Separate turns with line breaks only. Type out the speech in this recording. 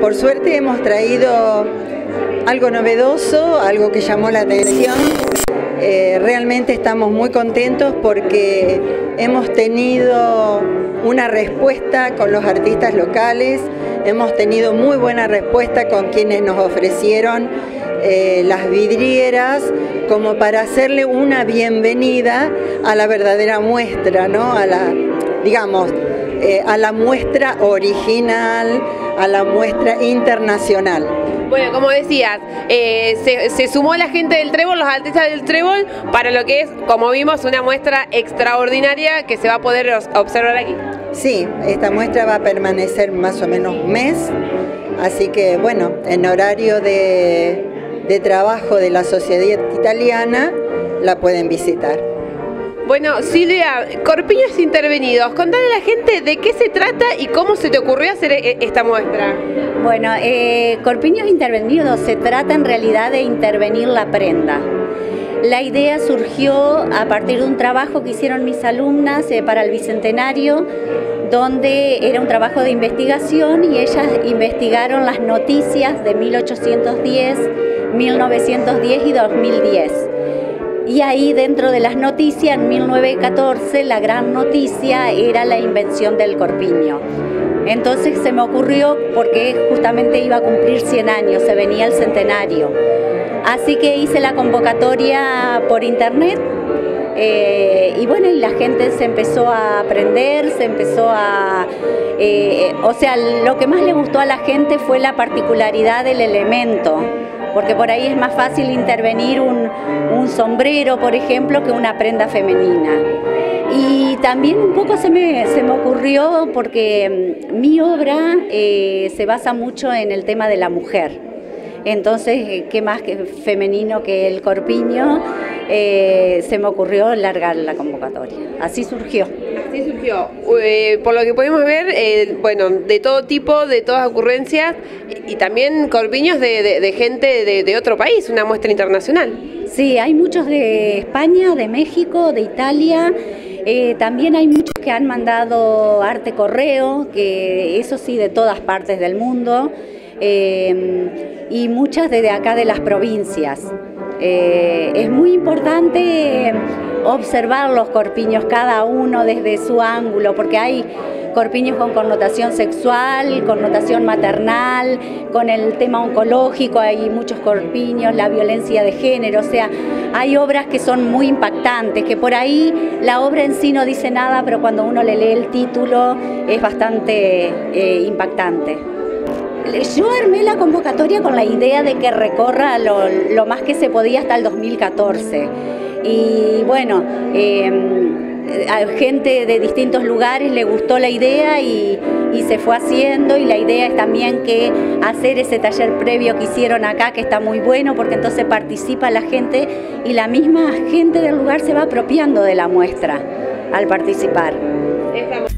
por suerte hemos traído algo novedoso, algo que llamó la atención. Realmente estamos muy contentos porque hemos tenido una respuesta con los artistas locales, hemos tenido muy buena respuesta con quienes nos ofrecieron las vidrieras, como para hacerle una bienvenida a la verdadera muestra, ¿no? Digamos, a la muestra original, a la muestra internacional.
Bueno, como decías, se sumó la gente del Trébol, los artistas del Trébol, para lo que es, como vimos, una muestra extraordinaria que se va a poder observar aquí.
Sí, esta muestra va a permanecer más o menos un mes, así que bueno, en horario de trabajo de la Sociedad Italiana la pueden visitar.
Bueno, Silvia, Corpiños Intervenidos, contale a la gente de qué se trata y cómo se te ocurrió hacer esta muestra.
Bueno, Corpiños Intervenidos se trata en realidad de intervenir la prenda. La idea surgió a partir de un trabajo que hicieron mis alumnas para el Bicentenario, donde era un trabajo de investigación y ellas investigaron las noticias de 1810, 1910 y 2010. Y ahí dentro de las noticias, en 1914, la gran noticia era la invención del corpiño. Entonces se me ocurrió, porque justamente iba a cumplir 100 años, se venía el centenario. Así que hice la convocatoria por internet y bueno, y la gente se empezó a aprender, se empezó a... o sea, lo que más le gustó a la gente fue la particularidad del elemento, porque por ahí es más fácil intervenir un sombrero, por ejemplo, que una prenda femenina. Y también un poco se me ocurrió porque mi obra se basa mucho en el tema de la mujer. Entonces, ¿qué más que femenino que el corpiño? Se me ocurrió largar la convocatoria. Así surgió.
Así surgió. Por lo que podemos ver, bueno, de todo tipo, de todas ocurrencias, y también corpiños de gente de otro país, una muestra internacional.
Sí, hay muchos de España, de México, de Italia. También hay muchos que han mandado arte correo, que eso sí, de todas partes del mundo. Y muchas desde acá de las provincias. Es muy importante observar los corpiños, cada uno desde su ángulo, porque hay corpiños con connotación sexual, connotación maternal, con el tema oncológico, hay muchos corpiños, la violencia de género, o sea, hay obras que son muy impactantes, que por ahí la obra en sí no dice nada, pero cuando uno le lee el título es bastante impactante. Yo armé la convocatoria con la idea de que recorra lo más que se podía hasta el 2014. Y bueno, a gente de distintos lugares le gustó la idea y se fue haciendo, y la idea es también que hacer ese taller previo que hicieron acá, que está muy bueno, porque entonces participa la gente y la misma gente del lugar se va apropiando de la muestra al participar.